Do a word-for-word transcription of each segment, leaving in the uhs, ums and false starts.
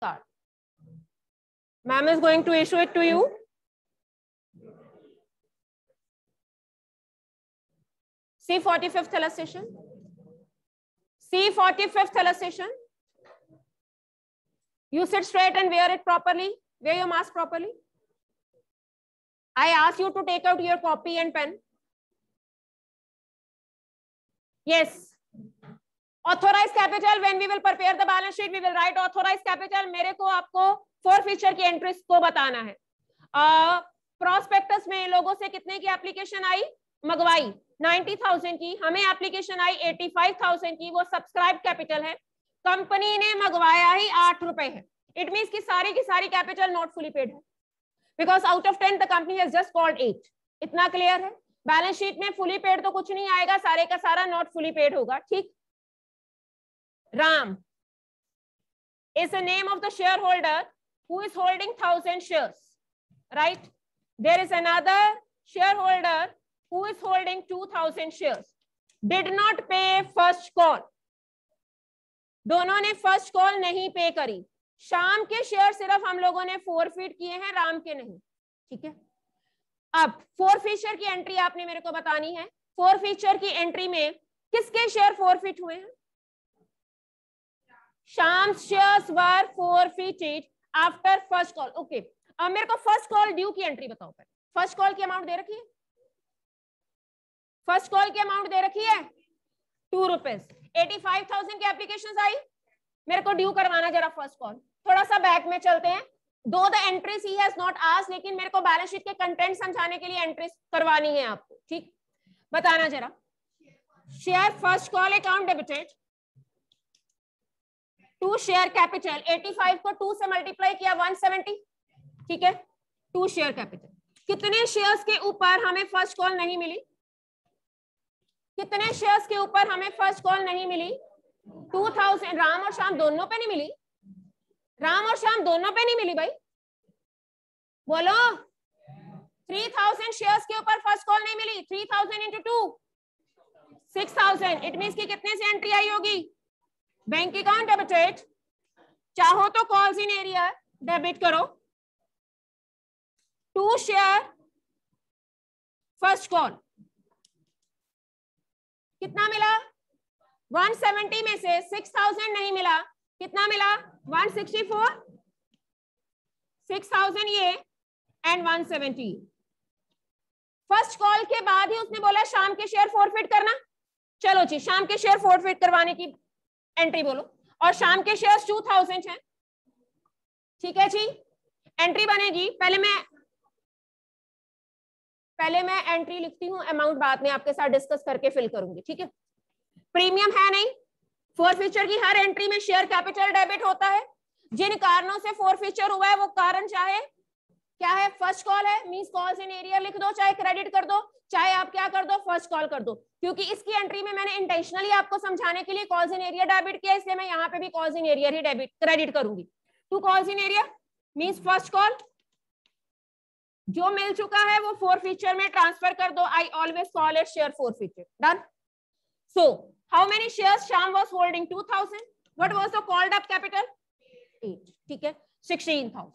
card. Ma'am is going to issue it to you. See forty-fifth illustration. See forty-fifth illustration. You sit straight and wear it properly. Wear your mask properly. I ask you to take out your copy and pen. Yes. Authorized capital. When we will prepare the balance sheet, we will write authorized capital. मेरे को आपको forfeiture की entries को बताना है. Prospectus uh, में लोगों से कितने की एप्लीकेशन आई? मंगवाई नब्बे हज़ार की. हमें एप्लीकेशन आई पचासी हज़ार की. वो सब्सक्राइब कैपिटल है. कंपनी ने मंगवाया ही आठ रुपए है. इट मींस की सारी की सारी कैपिटल नॉट फुली पेड है, because out of ten the company has just called eight. इतना क्लियर है? बैलेंस शीट में फुली पेड तो कुछ नहीं आएगा, सारे का सारा नॉट फुली पेड होगा. ठीक. Ram is the name of the shareholder who is holding thousand shares, right? There is another shareholder who is holding two thousand shares. Did not pay first call. दोनों ने फर्स्ट कॉल नहीं पे करी. शाम के share सिर्फ हम लोगों ने फोरफिट किए हैं, राम के नहीं. ठीक है. अब फोरफिचर की एंट्री आपने मेरे को बतानी है. फोरफिचर की एंट्री में किसके शेयर फोरफिट हुए हैं? Sham's shares were forfeited after first call. Okay. अब मेरे को फर्स्ट कॉल ड्यू की एंट्री बताओ. पहले फर्स्ट कॉल की अमाउंट दे रखी है. फर्स्ट कॉल की अमाउंट दे रखी है two rupees. Eighty five thousand की एप्लीकेशन आई. मेरे को ड्यू करवाना जरा फर्स्ट कॉल. थोड़ा सा बैक में चलते हैं. दो the entries he has not asked, लेकिन मेरे को बैलेंस शीट के कंटेंट समझाने के लिए एंट्रीज करवानी है आपको. ठीक. बताना जरा. Share first call account debited to share capital. पचासी को टू से मल्टीप्लाई किया वन सेवेंटी. ठीक है. To share capital. कितने शेयर्स के ऊपर हमें फर्स्ट कॉल नहीं मिली? कितने शेयर्स के ऊपर हमें फर्स्ट कॉल नहीं मिली? To thousand. राम और श्याम दोनों पे नहीं मिली. राम और श्याम दोनों पे नहीं मिली भाई. बोलो. थ्री थाउजेंड शेयर्स के ऊपर फर्स्ट कॉल नहीं मिली. Three thousand into two six thousand. It means कि कितने से एंट्री आई होगी? Bank account debited. चाहो तो कॉल्स इन एरिया डेबिट करो. To share first call. कितना मिला? वन सेवेंटी में से सिक्स थाउजेंड नहीं मिला. कितना मिला? One sixty four. Six thousand ये and one seventy. First call के बाद ही उसने बोला शाम के शेयर फोरफिट करना. चलो जी, शाम के शेयर फोरफिट करवाने की एंट्री बोलो. और शाम के शेयर्स टू थाउजेंड हैं. ठीक है जी. एंट्री बनेगी. पहले मैं पहले मैं एंट्री लिखती हूँ, अमाउंट बाद में आपके साथ डिस्कस करके फिल करूंगी. ठीक है. प्रीमियम है नहीं. फोरफिचर की हर एंट्री में शेयर कैपिटल डेबिट होता है. जिन कारणों से फोरफिचर हुआ है वो कारण चाहे क्या है? फर्स्ट कॉल है. मींस कॉल्स इन एरिया लिख दो, चाहे क्रेडिट कर दो, चाहे आप क्या कर दो, फर्स्ट कॉल कर दो. क्योंकि इसकी एंट्री में मैंने इंटेंशनली आपको समझाने के लिए कॉल्स इन एरिया डेबिट किया, इसलिए मैं यहाँ पे भी कॉल्स इन एरिया ही डेबिट क्रेडिट करूंगी. To calls in arrear means first call जो मिल चुका है वो फोरफिचर में ट्रांसफर कर दो. I always call it share forfeiture. Done. So how many shares Shyam was holding? Two thousand. What was the called up capital? Eight. ठीक है. Sixteen thousand.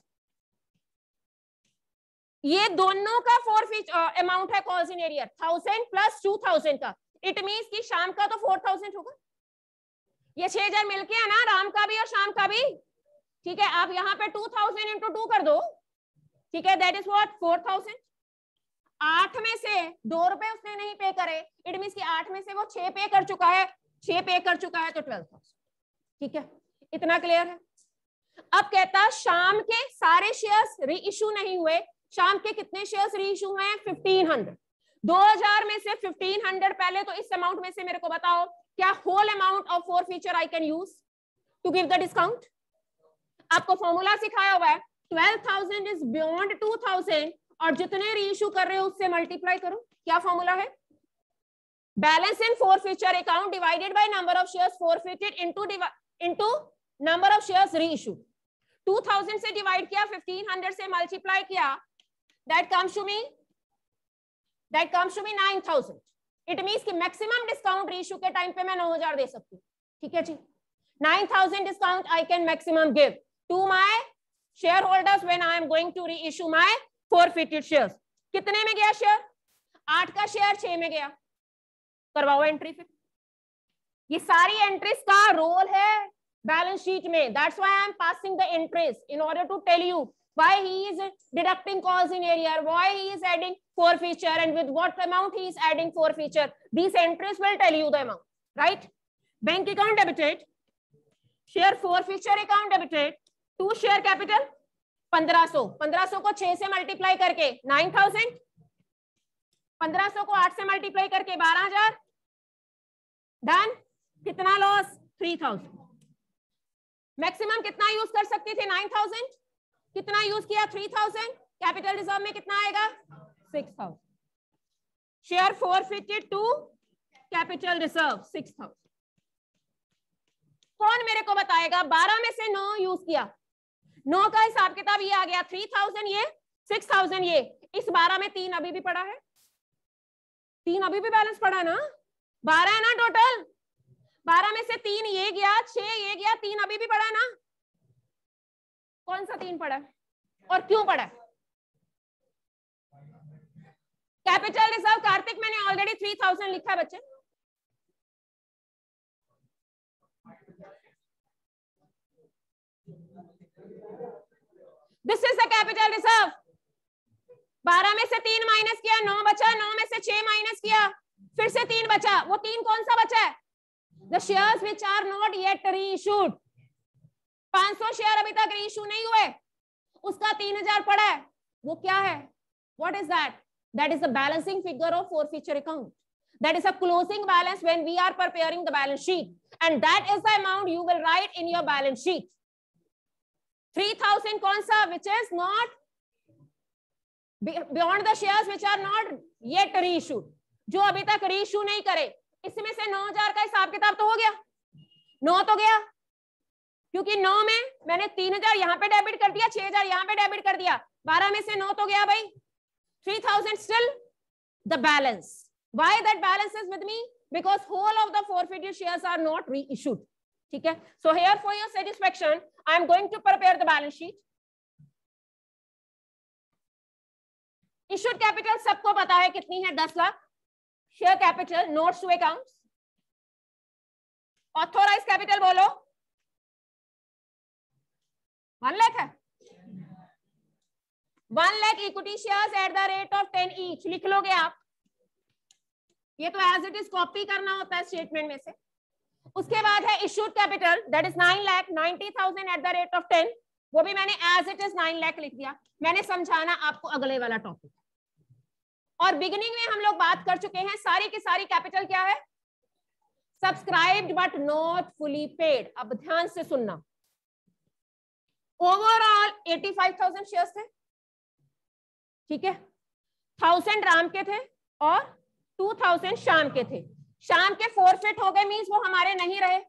ये दोनों का फोरफिच अमाउंट है calls in arrear. Thousand plus two thousand का. It means कि शाम का तो फोर थाउजेंड होगा. ये छह हजार मिलके है ना, राम का भी और शाम का भी. ठीक है. आप यहाँ पे टू थाउजेंड इंटू टू कर दो. ठीक है. That is what? Four thousand. आठ में से दो रुपए उसने नहीं पे करे. इट मींस कि आठ में से वो छह पे कर चुका है. छह पे कर चुका है तो ट्वेल्व थाउजेंड. ठीक है. इतना क्लियर है? अब कहता शाम के सारे शेयर्स री इशू नहीं हुए. शाम के कितने शेयर्स री इशू हुए हैं? Fifteen hundred. दो हजार में से फिफ्टीन हंड्रेड. पहले तो इस अमाउंट में से मेरे को बताओ क्या whole amount of forfeiture I can use to give the discount? आपको फॉर्मूला सिखाया हुआ है. Twelve thousand is beyond two thousand और जितने री इशू कर रहे हो उससे मल्टीप्लाई करो. क्या फॉर्मूला है? Balance in forfeiture account divided by number of shares forfeited into into number of shares reissue. Two thousand से डिवाइड किया, फिफ्टीन हंड्रेड से मल्टीप्लाई किया. That comes to me, that comes to me nine thousand. It means कि maximum discount reissue के time पे मैं नौ हजार दे सकती हूँ. ठीक है जी. Nine thousand discount I can maximum give. To my share holders when I am going to reissue my forfeited shares. कितने में गया शेयर? आठ का शेयर छह में गया। करवाओ एंट्री फिर। ये सारी एंट्रीज का रोल है बैलेंस शीट में। That's why I am passing the entries in order to tell you why he is deducting calls in arrear, why he is adding forfeiture, and with what amount he is adding forfeiture. These entries will tell you the amount, right? Bank account debited, share forfeiture account debited, to share capital पंद्रह सौ, पंद्रह सौ को छह से multiply करके nine thousand, पंद्रह सौ को आठ से मल्टीप्लाई करके बारह हजार, डन। कितना लॉस? Three thousand. मैक्सिमम कितना यूज कर सकती थी? Nine thousand. कितना यूज किया? Three thousand. कैपिटल रिजर्व में कितना आएगा? Six thousand. Share forfeited to capital reserve six thousand. कौन मेरे को बताएगा? बारह में से नौ यूज किया, नौ का हिसाब किताब ये आ गया, थ्री थाउजेंड ये, सिक्स थाउजेंड ये। इस बारह में तीन अभी भी पड़ा है, तीन अभी भी बैलेंस पड़ा ना, बारह है ना टोटल। बारह में से तीन ये गया, छह ये गया, तीन अभी भी पड़ा ना। कौन सा तीन पड़ा है और क्यों पड़ा है? कैपिटल रिजर्व कार्तिक मैंने ऑलरेडी थ्री थाउजेंड लिखा है बच्चे। This is the capital reserve. बारह में से तीन माइनस किया, नौ बचा, नौ में से छह माइनस किया, फिर से तीन बचा। वो तीन कौन सा बचा है? The shares which are not yet reissued. पांच सौ शेयर अभी तक रीइश्यू नहीं हुए, उसका तीन हजार पड़ा है। वो क्या है? What is that? That is the balancing figure of forfeiture account. That is a closing balance when we are preparing the balance sheet, and that is the amount you will write in your balance sheet. Three thousand कौन सा? Which is not beyond the shares which are not yet reissued, जो अभी तक reissue नहीं करे। इसमें से नौ हजार का हिसाब किताब तो हो गया, नौ तो गया, क्योंकि नौ में मैंने तीन हजार यहाँ पे डेबिट कर दिया, छह हजार यहाँ पे डेबिट कर दिया, बारह में से नौ तो गया भाई। Three thousand still the balance. Why that balance is with me? Because whole of the forfeited shares are not reissued. ठीक है, so here for your satisfaction I am going to prepare the balance sheet. Issued capital सबको पता है कितनी है? दस lakh. Share capital, notes to accounts. Authorise capital बोलो, one lakh है। One lakh equity shares at the rate of ten each लिख लोगे आप। ये तो एज इट इज कॉपी करना होता है स्टेटमेंट में से। उसके बाद है issued capital, that is nine lakh ninety thousand at the rate of ten. वो भी मैंने as it is nine lakh लिख दिया। मैंने समझाना आपको अगले वाला टॉपिक। और बिगिनिंग में हम लोग बात कर चुके हैं, सारी की सारी कैपिटल क्या है? Subscribed but not fully paid. अब ध्यान से सुनना। ओवरऑल पचासी हज़ार शेयर्स थे, ठीक है। थाउजेंड राम के थे और टू थाउजेंड शाम के थे। शाम के फोरफिट हो गए, मींस वो हमारे नहीं रहे।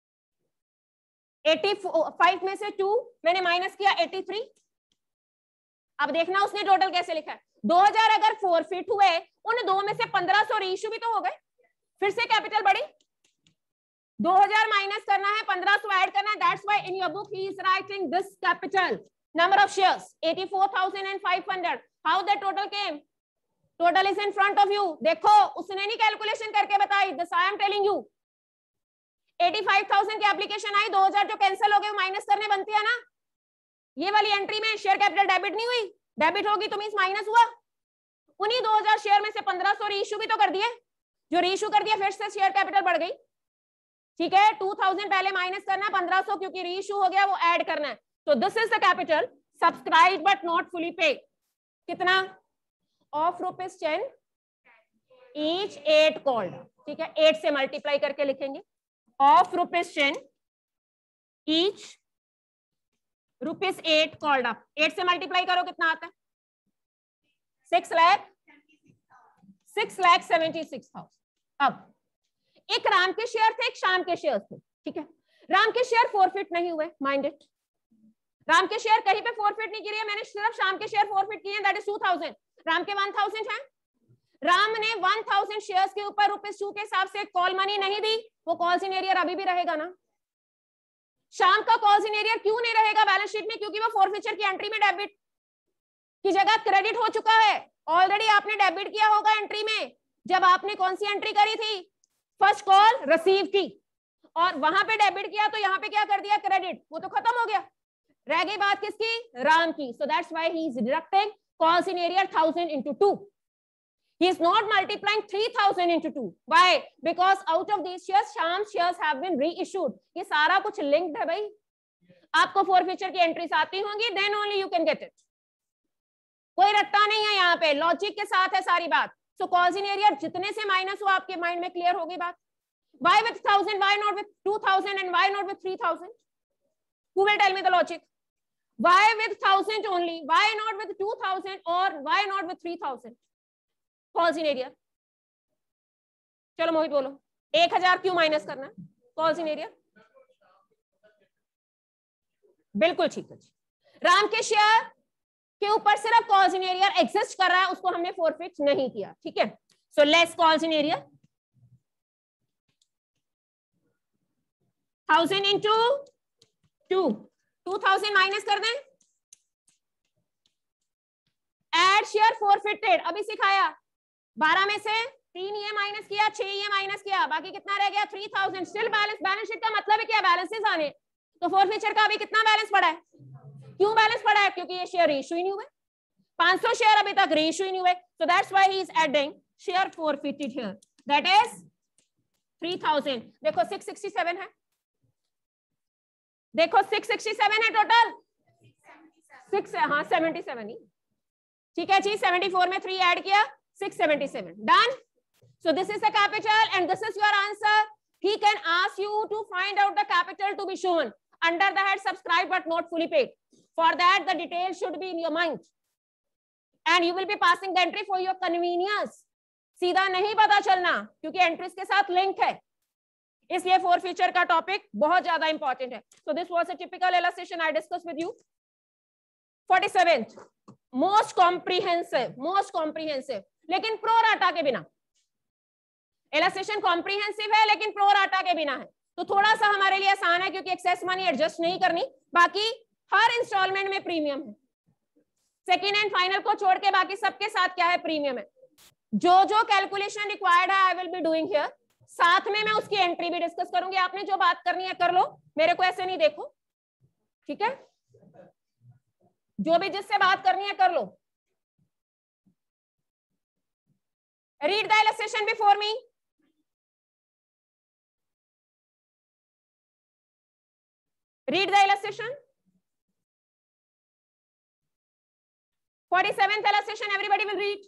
पचासी में से टू मैंने माइनस किया, तिरासी। अब देखना उसने टोटल कैसे लिखा है। दो हजार अगर फोरफिट हुए, उन दो में से पंद्रह सौ रीइश्यू भी तो हो गए, फिर से कैपिटल बढ़ी। दो हजार माइनस करना है, पंद्रह सौ ऐड करना है। That's why in your book he is writing this capital. Number of shares चौरासी हज़ार पाँच सौ। How the total came? Total is in front of you. देखो उसने नहीं कैलकुलेशन करके बताई, this I am telling you. पचासी हज़ार की एप्लीकेशन आई, दो हजार जो कैंसिल हो गए माइनस करने बनती है ना। ये वाली एंट्री में शेयर कैपिटल डेबिट नहीं हुई, डेबिट होगी तो मींस माइनस हुआ। उन्हीं दो हजार शेयर में से पंद्रह सौ रीइश्यू भी तो कर दिए, जो रीइश्यू कर दिया फिर से शेयर कैपिटल बढ़ गई। ठीक है, टू थाउजेंड पहले माइनस करना है, पंद्रह सौ क्योंकि रीइश्यू हो गया वो ऐड करना है। तो this is the capital subscribe but not fully pay. कितना? Of rupees ten each, eight called. ठीक है, एट से मल्टीप्लाई करके लिखेंगे। Of rupees ten each, rupees eight called up. Eight से मल्टीप्लाई करो कितना आता है? Six lakh six lakh seventy six thousand. अब एक राम के शेयर थे, एक शाम के शेयर थे। ठीक है, राम के शेयर फोरफिट नहीं हुए, माइंड इट। राम के शेयर कहीं पे फोरफिट नहीं किए, मैंने सिर्फ शाम के शेयर फोरफिट किए, that is two thousand. Ram के वन थाउजेंड है। राम ने वन थाउजेंड शेयर्स के ऊपर रुपीज टू के हिसाब से कॉल मनी नहीं दी, वो कॉल्स इन एरियर अभी भी रहेगा ना। शाम का कॉल्स इन एरियर क्यों नहीं रहेगा बैलेंस शीट में? क्योंकि वो फोरफीचर की एंट्री में डेबिट की जगह क्रेडिट हो चुका है। ऑलरेडी आपने डेबिट किया होगा एंट्री में, जब आपने कौन सी एंट्री करी थी? फर्स्ट कॉल रिसीव की, और वहां पे डेबिट किया तो यहाँ पे क्या कर दिया? क्रेडिट। वो तो खत्म हो गया, रह गई बात किसकी? राम की। So that's why he is deducting calls in arrear thousand into two. He is not multiplying three thousand into two. Why? Because out of these shares, Shyam's shares have been reissued. ये सारा कुछ linked है भाई. आपको forfeiture की entries आती होंगी, then only you can get it. कोई रट्टा नहीं है यहाँ पे, लॉजिक के साथ है सारी बात. So cause in area जितने से माइनस हो आपके माइंड में क्लियर होगी बात. Why with thousand? Why not with two thousand? And why not with three thousand? Who will tell me the logic? Why with thousand only? Why not with two thousand? Or why not with three thousand? Calls in arrear. चलो मोहित बोलो, एक हजार क्यों minus करना है calls in area? बिल्कुल ठीक है. राम के शेयर के ऊपर सिर्फ कॉल्स इन एरिया एग्जिस्ट कर रहा है, उसको हमने फोरफिट नहीं किया. ठीक है. So less calls in arrear. Thousand into two, two thousand minus कर दें. एड शेयर फोरफिटेड अभी सिखाया. बारह में से तीन ये माइनस किया, छह ये माइनस किया, बाकी कितना रह गया? Three thousand. Still balance. Balance sheet का मतलब है क्या? बैलेंसेस आने. तो फोरफीचर का अभी कितना बैलेंस पड़ा है? क्यों बैलेंस पड़ा है? क्योंकि ये शेयर रीइश्यू ही नहीं हुए. पाँच सौ शेयर अभी तक रीइश्यू ही नहीं हुए. So that's why he is adding share forfeited here. That is three thousand. देखो सिक्स सिक्सटी सेवन है. देखो सिक्स सिक्सटी सेवन है टोटल. सिक्स हाँ सेवेंटी सेवन ही. ठीक है जी. सेवेंटी फोर में थ्री ऐड किया, six seventy-seven. Done. So this is the capital and this is your answer. He can ask you to find out the capital to be shown under the head subscribe but not fully paid. For that the details should be in your mind and you will be passing the entry for your convenience. सीधा नहीं पता चलना क्योंकि entries के साथ link है, इसलिए four feature का टॉपिक बहुत ज्यादा इंपॉर्टेंट है. So this was a typical illustration I discussed with you. forty-seventh most comprehensive, most comprehensive लेकिन प्रो राटा के बिना. इलस्ट्रेशन कॉम्प्रिहेंसिव है लेकिन प्रो राटा के बिना है, तो थोड़ा सा हमारे लिए आसान है क्योंकि एक्सेस मनी एडजस्ट नहीं करनी. बाकी हर इंस्टॉलमेंट में प्रीमियम है. सेकेंड एंड फाइनल को छोड़ के बाकी सबके साथ क्या है? प्रीमियम है. जो जो कैलकुलेशन रिक्वायर्ड है I will be doing here. साथ में मैं उसकी एंट्री भी डिस्कस करूंगी. आपने जो बात करनी है कर लो, मेरे को ऐसे नहीं देखो. ठीक है. जो भी जिससे बात करनी है कर लो. Read the illustration before me. Read the illustration. forty-seventh illustration, everybody will read.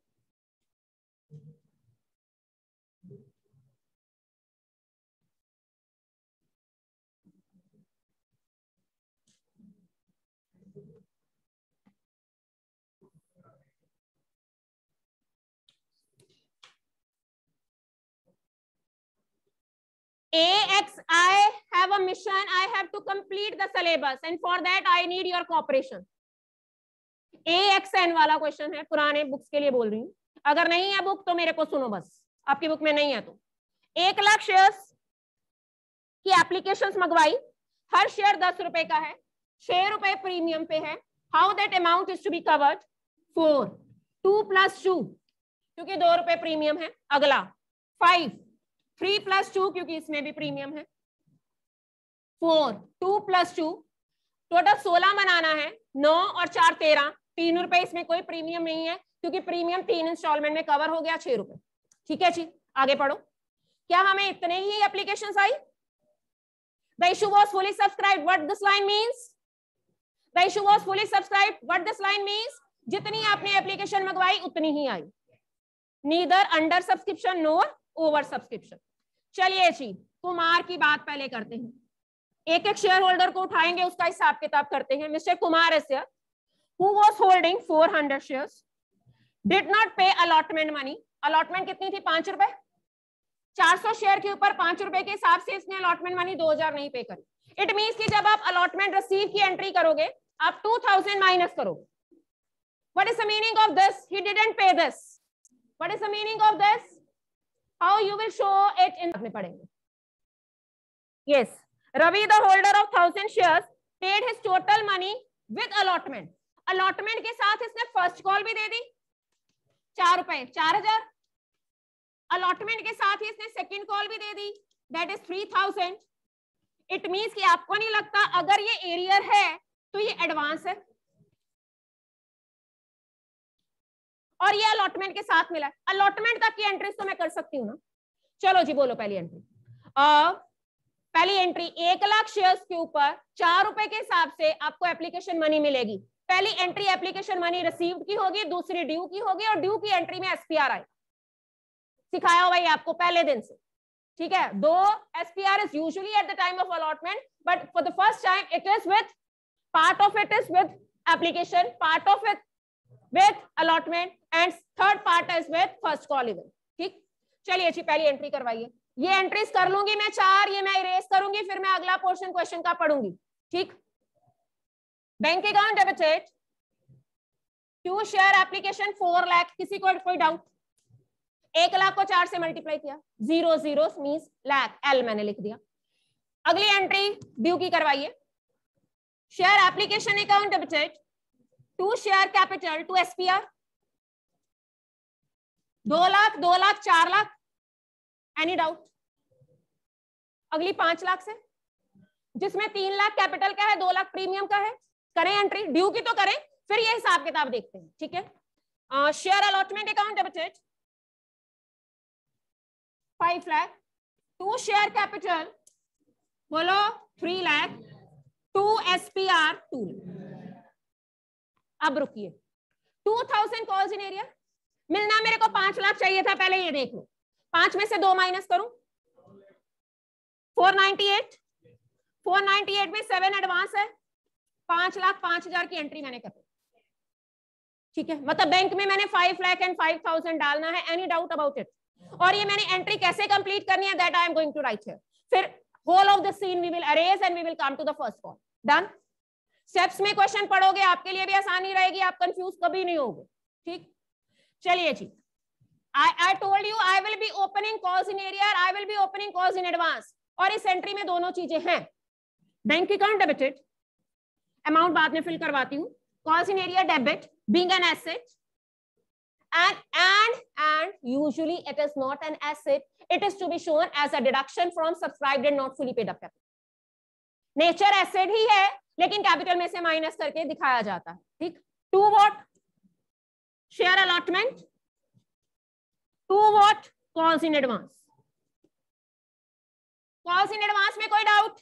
A X, I have a mission. I have to complete the syllabus, and for that I need your cooperation. A X N वाला question है, पुराने books के लिए बोल रही हूँ. अगर नहीं है बुक तो मेरे को सुनो बस. आपकी बुक में नहीं है तो एक लाख शेयर्स की एप्लीकेशंस मंगवाई. हर शेयर दस रुपए का है. छह रुपए प्रीमियम पे है. How that amount is to be covered? Four. Two plus two क्योंकि दो रुपए प्रीमियम है. अगला फाइव. थ्री प्लस टू क्योंकि इसमें भी प्रीमियम है. Four. Two plus two total सोलह बनाना है. नौ और चार तेरह. तीन रुपए इसमें कोई प्रीमियम नहीं है क्योंकि प्रीमियम तीन इंस्टॉलमेंट में कवर हो गया. छह रुपए. ठीक है जी. आगे पढ़ो. क्या हमें इतने ही एप्लीकेशंस आई? The issue was fully subscribed. What this line means? The issue was fully subscribed. What this line means? जितनी आपने एप्लीकेशन मंगवाई उतनी ही आई. Neither under subscription nor over subscription. चलिए जी, कुमार की बात पहले करते हैं. एक एक शेयर होल्डर को उठाएंगे, उसका हिसाब किताब करते हैं. Mister Kumar is here, who was holding four hundred shares, did not pay allotment money. allotment कितनी थी? पांच रुपए. चार सौ शेयर के ऊपर पांच रुपए के हिसाब से इसने अलॉटमेंट मनी दो हजार नहीं पे करी. इट मींस कि जब आप अलॉटमेंट रिसीव की एंट्री करोगे आप टू थाउजेंड माइनस करोगे. What is the meaning of this? He didn't pay this. What is the meaning of this? How you will show it in में पढ़ेंगे. Yes, Ravi the holder of thousand shares paid his total money with allotment. Allotment के साथ इसने first call भी दे दी चार रुपए चार हजार, अलॉटमेंट के साथ ही इसने सेकंड कॉल भी दे दी that is three thousand. It means कि आपको नहीं लगता अगर ये एरियर है तो ये एडवांस है और ये अलॉटमेंट के साथ मिला है। अलॉटमेंट तक की एंट्रीज तो मैं कर सकती हूँ ना। चलो जी बोलो पहली एंट्री। uh, पहली एंट्री एक लाख शेयर्स के ऊपर चार रुपए के हिसाब से आपको एप्लीकेशन मनी मिलेगी। पहली एंट्री एप्लीकेशन मनी रिसीव्ड की होगी, दूसरी ड्यू की होगी और ड्यू की एंट्री में एसपीआर आए। सिखाया हुआ है आपको पहले दिन से, ठीक है। दो SPR is usually at the time of allotment but for the first time it is with part of it is with application, part of it with allotment and third part is with first call even. ठीक, चलिए अच्छी पहली entry करवाइए। ये entries कर लूंगी मैं चार, ये मैं इरेज करूंगी, फिर मैं अगला पोर्शन क्वेश्चन का पढ़ूंगी। ठीक, bank account debited to share application four lakh. किसी को कोई डाउट? एक लाख को चार से मल्टीप्लाई किया, zero zero means lakh, L मैंने लिख दिया। अगली एंट्री ड्यू की करवाइए। Share application account debited to share capital to SPR. दो लाख दो लाख चार लाख, एनी डाउट? अगली पांच लाख से जिसमें तीन लाख कैपिटल का है, दो लाख प्रीमियम का है, करें एंट्री। ड्यू की तो करें, फिर ये हिसाब किताब देखते हैं। ठीक है, share allotment account debited five lakh to share capital बोलो three lakh to SPR to. अब रुकिए, two thousand calls in arrear मिलना मेरे को पांच लाख चाहिए था, पहले ये देख लो। पांच में से दो माइनस करूं, four ninety eight, four ninety eight में सेवन एडवांस है, पांच लाख पांच हजार की एंट्री मैंने कर दी। ठीक है, मतलब बैंक में मैंने five lakh and five thousand डालना है, एनी डाउट अबाउट इट? और ये मैंने एंट्री कैसे कंप्लीट करनी है that I am going to write here. फिर whole of the scene we will arrange and we will come to the first call. Done? Steps में क्वेश्चन पढ़ोगे आपके लिए भी आसानी रहेगी, आप कंफ्यूज कभी नहीं होगे। ठीक, चलिए जी। I, I told you I will be opening calls in arrear, I will be opening calls in advance। और इस एंट्री में दोनों चीजें हैं। बैंक अकाउंट डेबिटेड, अमाउंट बाद में फिल करवाती हूँ। Calls in arrear debit being an asset and and and usually it is not an asset, it is to be shown as a deduction from subscribed and not fully paid up capital। Nature asset ही है लेकिन capital में से minus करके दिखाया जाता है। ठीक, to what? Share allotment, to what? Calls in advance. Calls in advance में कोई doubt?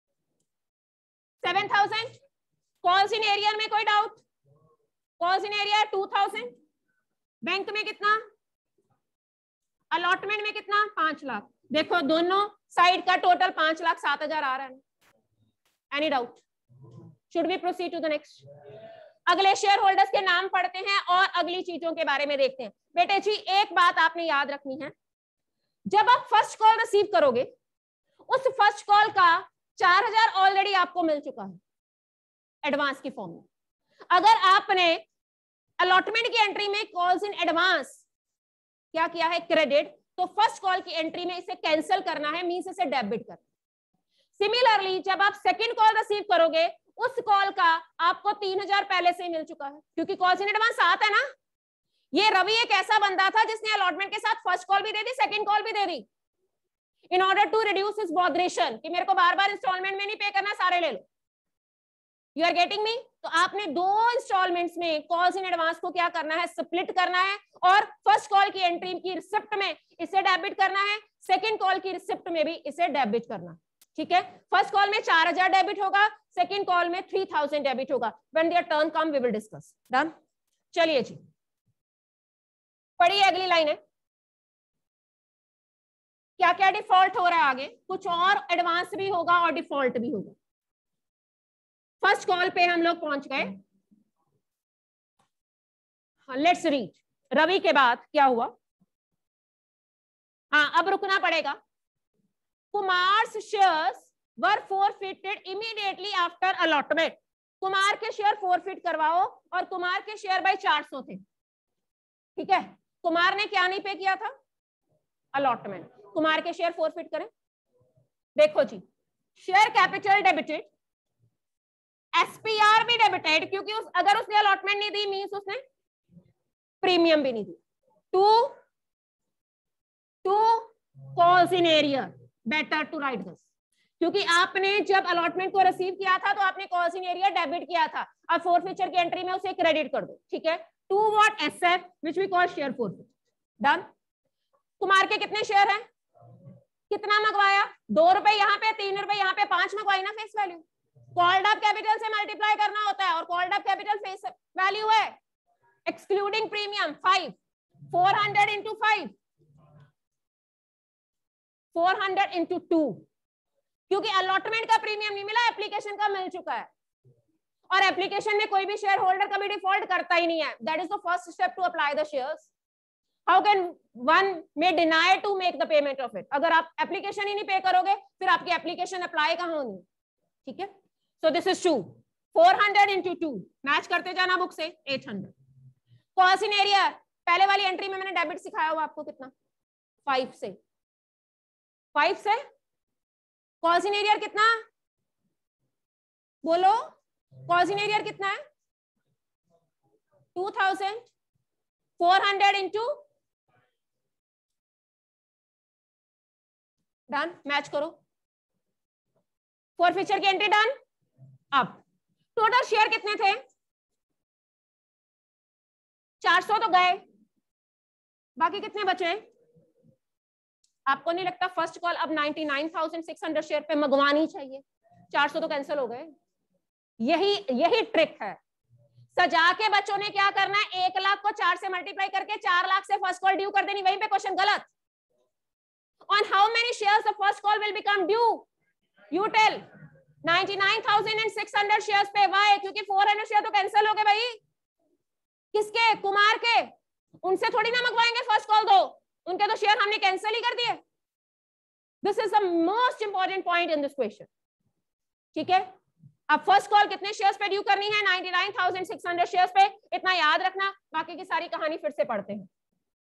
Seven thousand. Calls in arrear में कोई doubt? Calls in arrear two thousand. Bank में कितना? अलॉटमेंट में कितना? पांच लाख। देखो दोनों साइड का टोटल पांच लाख सात हजार आ रहा है। Any doubt? Should we proceed to the next? अगले शेयर होल्डर्स के नाम पढ़ते हैं और अगली चीजों के बारे में देखते हैं। बेटे जी एक बात आपने याद रखनी है, जब आप फर्स्ट कॉल रिसीव करोगे उस फर्स्ट कॉल का चार हजार ऑलरेडी आपको मिल चुका है एडवांस की फॉर्म में। अगर आपने अलॉटमेंट की एंट्री में कॉल्स इन एडवांस क्या किया है, क्रेडिट, तो फर्स्ट कॉल की एंट्री में इसे कैंसिल करना है, मींस इसे डेबिट करना। सिमिलरली जब आप सेकंड कॉल रिसीव करोगे उस कॉल का आपको तीन हजार पहले से ही मिल चुका है क्योंकि कॉल्स इन एडवांस आता है ना। ये रवि एक ऐसा बंदा था जिसने अलॉटमेंट के साथ फर्स्ट कॉल भी दे दी, सेकंड कॉल भी दे दी, in order to reduce his botheration कि मेरे को बार बार इंस्टॉलमेंट में नहीं पे करना, सारे ले लो। You are getting me? तो आपने दो इंस्टॉलमेंट्स में कॉल्स इन एडवांस को क्या करना है, स्प्लिट करना है और फर्स्ट कॉल की एंट्री की रिसिप्ट में इसे डेबिट करना है, सेकंड कॉल की रिसिप्ट में भी इसे डेबिट करना। ठीक है, फर्स्ट कॉल में चार हजार डेबिट होगा, सेकंड कॉल में थ्री थाउजेंड डेबिट होगा। When their turn come we will discuss. Done? चलिए जी पढ़िए अगली लाइन है। क्या क्या डिफॉल्ट हो रहा है आगे, कुछ और एडवांस भी होगा और डिफॉल्ट भी होगा। फर्स्ट कॉल पे हम लोग पहुंच गए। Let's read. रवि के बाद क्या हुआ? हाँ अब रुकना पड़ेगा। Kumar's shares were forfeited immediately after allotment। Kumar के शेयर फोरफिट करवाओ और कुमार के शेयर भाई चार सौ थे। ठीक है, कुमार ने क्या नहीं पे किया था? अलॉटमेंट। कुमार के शेयर फोरफिट करें। देखो जी शेयर कैपिटल डेबिटेड, एसपीआर भी डेबिटेड, क्योंकि उस अगर उसने अलॉटमेंट नहीं दी मींस उसने प्रीमियम भी नहीं दी। Two two calls in arrear, better to write this, क्योंकि आपने जब अलॉटमेंट को रिसीव किया था तो आपने कॉल्स इन एरियर डेबिट किया था, अब फोरफीचर की एंट्री में उसे क्रेडिट कर दो, ठीक है। To what SF which we call share forfeiture, done. Kumar के कितने शेयर हैं, कितना मंगवाया, दो रुपए यहाँ पे, तीन रुपए यहाँ पे, पांच मंगवाई ना face value, called up capital से मल्टीप्लाई करना होता है और called up capital face value है excluding premium five, four hundred into five, four hundred into two, क्योंकि अलॉटमेंट का प्रीमियम नहीं मिला, एप्लीकेशन का मिल चुका है, और एप्लीकेशन में कोई भी शेयर होल्डर कभी डिफॉल्ट करता ही नहीं है, that is the first step to apply the shares. How can one may deny to make the payment of it, अगर आप एप्लीकेशन ही नहीं पे करोगे फिर आपकी एप्लीकेशन अप्लाई कहां होनी, ठीक है। So this is two, four hundred into two, match करते जाना बुक से, एट हंड्रेड। कॉस्ट इन एरियर, पहले वाली एंट्री में मैंने डेबिट सिखाया हुआ आपको, कितना, फाइव से, फाइव से कॉस्ट इन एरियर कितना, बोलो कॉस्ट इन एरियर कितना है, two thousand, four hundred into, done, match करो, फोरफीचर की एंट्री डन। अब टोटल शेयर कितने थे, चार सौ तो गए, बाकी कितने बचे, आपको नहीं लगता फर्स्ट कॉल अब ninety nine thousand six hundred share पे मंगवानी चाहिए, चार सौ तो कैंसिल हो गए, यही यही ट्रिक है। सजा के बच्चों ने क्या करना है, एक लाख को चार से मल्टीप्लाई करके चार लाख से फर्स्ट कॉल ड्यू कर देनी, वहीं पे क्वेश्चन गलत। On how many shares the first call will become due? You tell. ninety-nine thousand six hundred shares पे, why? क्योंकि four hundred शेयर तो कैंसिल हो गए भाई, किसके, कुमार के, उनसे थोड़ी ना मंगवाएंगे फर्स्ट कॉल दो, उनके तो शेयर हमने कैंसिल ही कर दिए। This is the most important point in this question, ठीक है। अब फर्स्ट कॉल कितने शेयर्स पे ड्यू करनी है, ninety nine thousand six hundred shares पे, इतना याद रखना, बाकी की सारी कहानी फिर से पढ़ते हैं।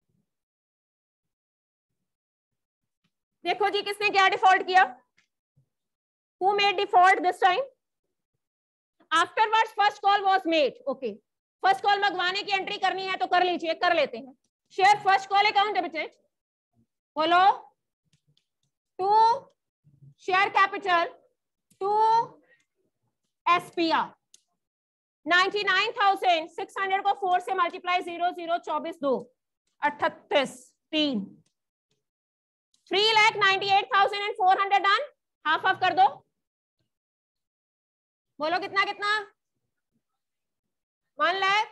देखो जी किसने क्या डिफॉल्ट किया, who made default this time, afterwards first call was made, okay, first call मंगवाने की एंट्री करनी है तो कर लीजिए, कर लेते हैं। Share first call account debited, बोलो, to share capital, to SPR, ninety nine thousand six hundred को फोर से मल्टीप्लाई, जीरो जीरो चौबीस दो अठतीस तीन, three lakh ninety eight thousand and four hundred done, half half कर दो, बोलो कितना कितना, one lakh,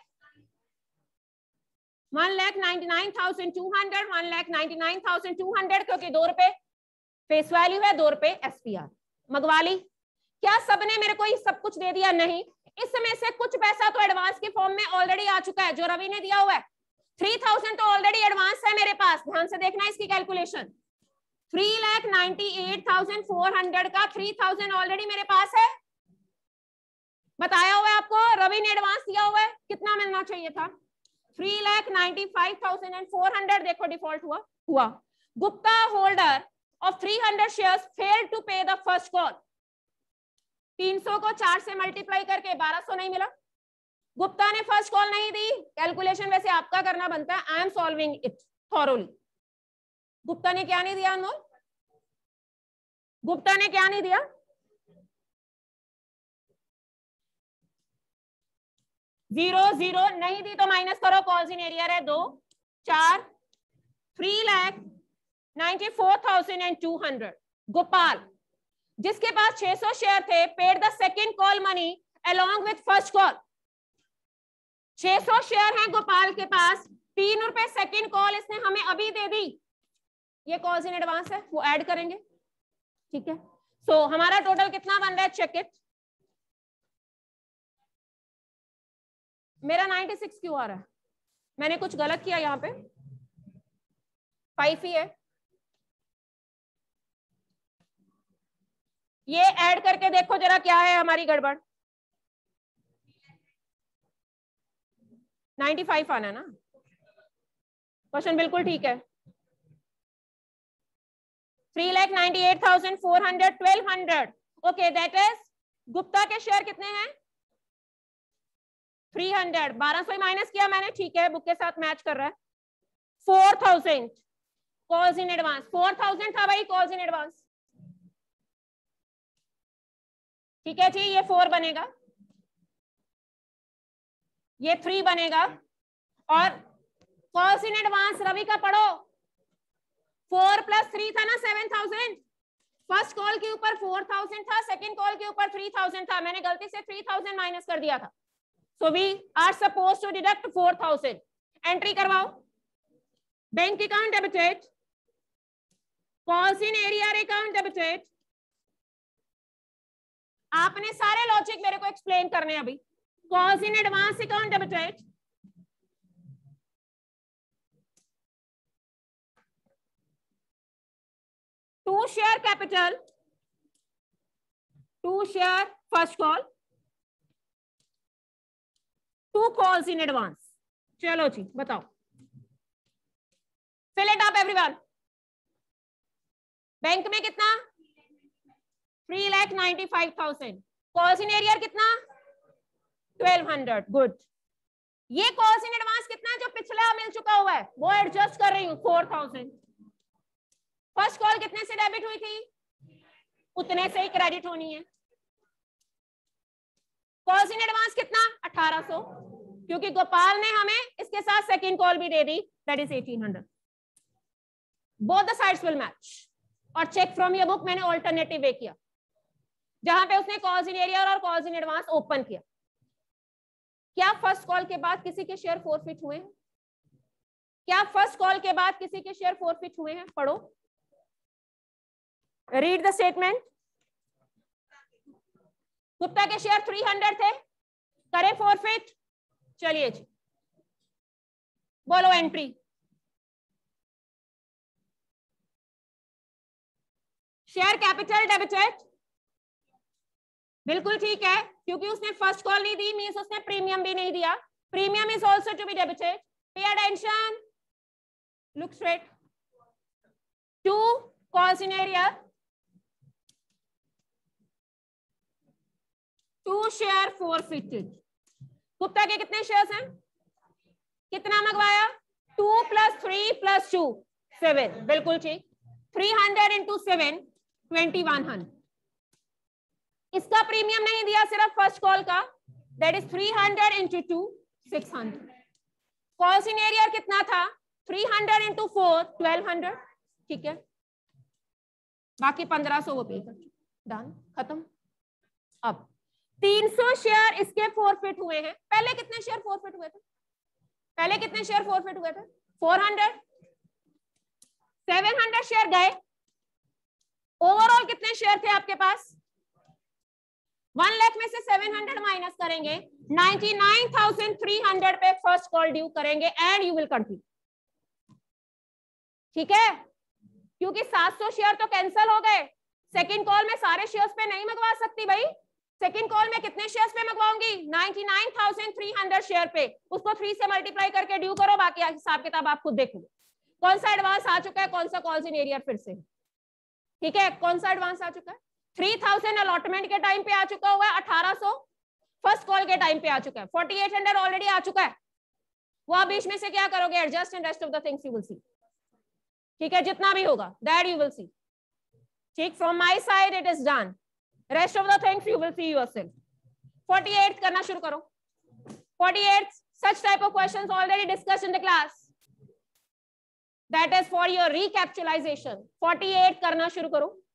one lakh ninety nine thousand two hundred, one lakh ninety nine thousand two hundred, क्योंकि दो रुपए फेस वैल्यू है, दो रुपए एसपीआर, मंगवा ली। क्या सबने मेरे को ये सब कुछ दे दिया, नहीं, इसमें से कुछ पैसा तो एडवांस के फॉर्म में ऑलरेडी आ चुका है, जो रवि ने दिया हुआ है, थ्री थाउजेंड तो ऑलरेडी एडवांस है मेरे पास, ध्यान से देखना इसकी calculation, three lakh ninety eight thousand four hundred का थ्री थाउजेंड ऑलरेडी मेरे पास है, बताया हुआ है आपको, रवि ने एडवांस दिया हुआ है, कितना मिलना चाहिए था, three lakh ninety five thousand and four hundred, देखो डिफॉल्ट हुआ हुआ Gupta holder of three hundred shares failed to pay the first call, तीन सौ को चार से मल्टीप्लाई करके बारह सौ नहीं मिला, गुप्ता ने फर्स्ट कॉल नहीं दी, कैलकुलेशन वैसे आपका करना बनता है, I am solving it thoroughly. Gupta ने क्या नहीं दिया अनमोल, गुप्ता ने क्या नहीं दिया, जीरो जीरो नहीं दी तो माइनस करो, कॉल्स इन एरियर है दो, चार, three lakh ninety four thousand and two hundred, Gopal जिसके पास छह सौ शेयर थे, paid the second call money along with first call, छह सौ शेयर हैं गोपाल के पास, तीन रुपए सेकंड कॉल इसने हमें अभी दे दी, ये कॉल्स इन एडवांस है, वो ऐड करेंगे, ठीक है। सो so, हमारा टोटल कितना बन रहा है, चेक इट, मेरा छियानवे क्यों आ रहा है, मैंने कुछ गलत किया यहाँ पे, फाइव ही है, ये ऐड करके देखो जरा क्या है हमारी गड़बड़, पचानवे आना है ना, क्वेश्चन बिल्कुल ठीक है, three lakh ninety eight thousand four hundred, twelve hundred okay, that is Gupta के शेयर कितने हैं? थ्री हंड्रेड, बारह सौ माइनस किया मैंने, ठीक है, बुक के साथ मैच कर रहा है। Four thousand calls in advance, four thousand था भाई कॉल्स इन एडवांस, ठीक है जी, ये फोर बनेगा, ये थ्री बनेगा, और कॉल्स इन एडवांस रवि का पढ़ो, फोर प्लस थ्री था ना सेवन थाउजेंड, फर्स्ट कॉल के ऊपर फोर थाउजेंड था, सेकंड कॉल के ऊपर थ्री थाउजेंड था, मैंने गलती से थ्री थाउजेंड माइनस कर दिया था, so we are suppose to deduct four thousand. Entry करवाओ, bank account debited, calls in arrear account debited. आपने सारे लॉजिक मेरे को एक्सप्लेन करने अभी। Calls in advance account debited, to share capital, to share first call, to calls in advance. चलो जी बताओ, fill it up everyone. Bank में कितना? Three lakh ninety five thousand. Calls in arrear कितना? Twelve hundred. गुड। ये calls in advance कितना है जो पिछला मिल चुका हुआ है वो एडजस्ट कर रही हूँ, फोर थाउजेंड। फर्स्ट कॉल कितने से डेबिट हुई थी? उतने से ही क्रेडिट होनी है। कॉल्स इन एडवांस कितना? अठारह सौ, क्योंकि गोपाल ने हमें इसके साथ सेकंड कॉल भी दे दी, that is eighteen hundred. Both the sides will match. और चेक फ्रॉम योर बुक मैंने ऑल्टरनेटिव वे किया, जहां पे उसने कॉल्स इन एरियर और कॉल्स इन एडवांस ओपन किया। क्या फर्स्ट कॉल के बाद किसी के शेयर फोरफिट हुए हैं? क्या फर्स्ट कॉल के बाद किसी के शेयर फोरफिट हुए हैं? पढ़ो, रीड द स्टेटमेंट। गुप्ता के शेयर थ्री हंड्रेड थे, करे फोरफिट। चलिए जी बोलो एंट्री। शेयर कैपिटल डेबिटेड, बिल्कुल ठीक है, क्योंकि उसने फर्स्ट कॉल नहीं दी, मींस उसने प्रीमियम भी नहीं दिया। Premium is also to be debited. Pay attention, look straight. To calls in arrear, to share forfeited. Gupta के कितने शेयर्स हैं? कितना मंगवाया? Two plus three plus two, seven. बिल्कुल ठीक। Three hundred into seven, twenty one hundred. इसका premium नहीं दिया, सिर्फ फर्स्ट कॉल का, that is three hundred into two, six hundred. Calls in arrear कितना था? Three hundred into four, twelve hundred. ठीक है, बाकी पंद्रह सौ वो पे कर। डन, खत्म। अब तीन सौ शेयर इसके फोरफिट हुए हैं। पहले कितने शेयर फोरफिट हुए थे? पहले कितने शेयर फोरफिट हुए थे? Four hundred. Seven hundred share गए। ओवरऑल कितने शेयर थे आपके पास? वन लाख में से सेवन हंड्रेड माइनस करेंगे, ninety nine thousand three hundred पे फर्स्ट कॉल ड्यू करेंगे एंड यू विल कंटिन्यू। ठीक है, क्योंकि सात सौ शेयर तो कैंसिल हो गए। सेकंड कॉल में सारे शेयर्स पे नहीं मंगवा सकती भाई। सेकंड कॉल में कितने शेयर्स पे मंगवाऊंगी? Ninety nine thousand three hundred share पे। उसको थ्री से मल्टीप्लाई करके ड्यू करो, बाकी हिसाब किताब आप खुद देखोगे। कौन सा एडवांस आ चुका है, कौन सा कॉल्स इन एरियर फिर से। ठीक है, कौन सा एडवांस आ चुका है? थ्री थाउजेंड अलॉटमेंट के टाइम पे आ चुका हुआ है, अठारह सौ फर्स्ट कॉल के टाइम पे आ चुका है, फोर्टी एट हंड्रेड ऑलरेडी आ चुका है। वो आप बीच में से क्या करोगे? Adjust and rest of the things you will see. ठीक है, जितना भी होगा दैट यू विल सी। ठीक, from my side it is done, rest of the things you will see yourself. Forty eight करना शुरू करो। Forty eight such type of questions already discussed in the class, that is for your recapitalization। Forty eight करना शुरू करो।